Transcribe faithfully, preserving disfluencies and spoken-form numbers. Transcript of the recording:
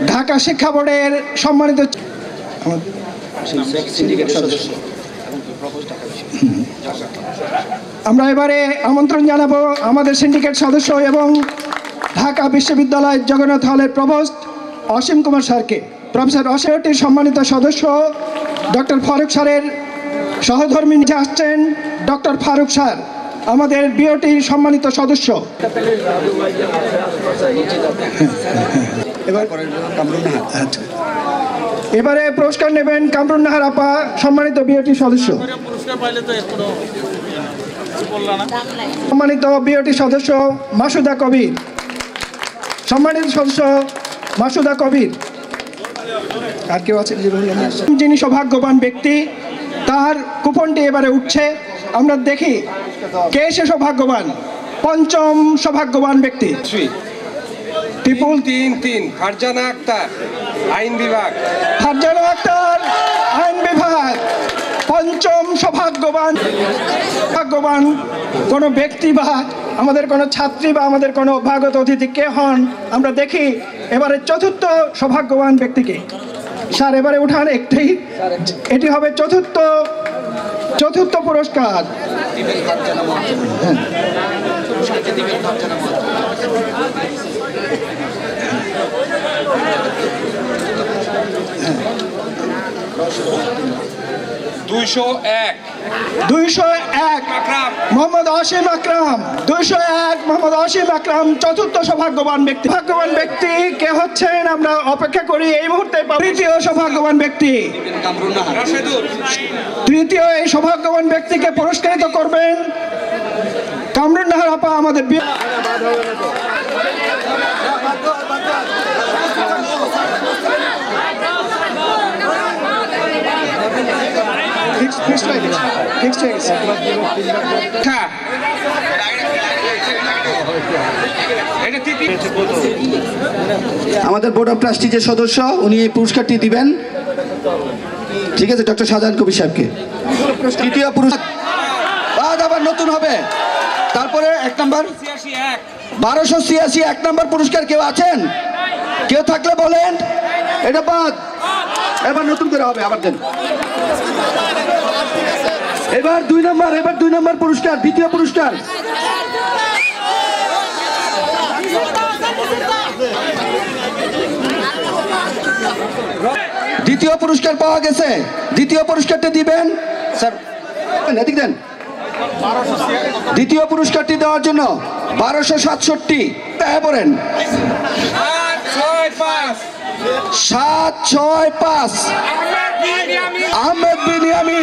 ঢাকা শিক্ষা বোর্ডের সম্মানিত আমরা এবারে আমন্ত্রণ জানাবো আমাদের সিন্ডিকেট সদস্য এবং ঢাকা বিশ্ববিদ্যালয় জগন্নাথ হলের প্রভোস্ট অসীম কুমার স্যারকে। প্রফেসর অসীমটির সম্মানিত সদস্য ডক্টর ফারুক স্যারের সহধর্মী নিচে আসছেন ডক্টর ফারুক স্যার, আমাদের বিওটির সম্মানিত সদস্য। এবারে পুরস্কার নেবেন কামরুন নাহার আপা, সম্মানিত বিওটি সদস্য। সম্মানিত বিওটি সদস্য মাসুদা কবির, সম্মানিত সদস্য মাসুদা কবির। আর কেউ আছে যিনি সৌভাগ্যবান ব্যক্তি, তার কুপনটি এবারে উঠছে, আমরা দেখি কে সে সৌভাগ্যবান। পঞ্চম সৌভাগ্যবান ব্যক্তি ত্রিপুল তিন তিন ফারজানা আক্তার, আইন বিভাগ। ফারজানা আক্তার, আইন বিভাগ। পঞ্চম সৌভাগ্যবান সৌভাগ্যবান কোনো ব্যক্তি বা আমাদের কোনো ছাত্রী বা আমাদের কোনো অভ্যাগত অতিথি কে হন, আমরা দেখি এবারে চতুর্থ সৌভাগ্যবান ব্যক্তিকে। স্যার এবারে উঠান একটি, এটি হবে চতুর্থ চতুর্থ পুরস্কার। দুইশো এক দুইশো এক আকরাম মোহাম্মদ অসীম আকরাম। দুইশো এক মোহাম্মদ অসীম আকরাম চতুর্থ সৌভাগ্যবান ব্যক্তি। সৌভাগ্যবান ব্যক্তি কে হচ্ছেন আমরা অপেক্ষা করি এই মুহূর্তে। তৃতীয় সৌভাগ্যবান ব্যক্তি, তৃতীয় এই সৌভাগ্যবান ব্যক্তিকে পুরস্কৃত করবেন কামরুন নাহার আপা, আমাদের আমাদের বোর্ড অফ ট্রাস্টি যে সদস্য উনি এই পুরস্কারটি দিবেন। ঠিক আছে, ডক্টর শাহজাহান কবির সাহেবকে। তৃতীয় পুরস্কার আবার নতুন হবে। তারপরে এক নম্বর বারোশো ছিয়াশি এক নম্বর পুরস্কার কেউ আছেন? কেউ থাকলে বলেন। এটা বাদ, এবার নতুন করে হবে, আবার দেন। এবার দুই নম্বর এবার দুই নম্বর পুরস্কার, দ্বিতীয় পুরস্কার। দ্বিতীয় পুরস্কার পাওয়া গেছে। দ্বিতীয় পুরস্কারটি দিবেন স্যার, এদিক দেন। দ্বিতীয় পুরস্কারটি দেওয়ার জন্য বারোশো সাতষট্টি পড়েন। সাত ছয় পাঁচ আহমেদ বিনিয়ামিন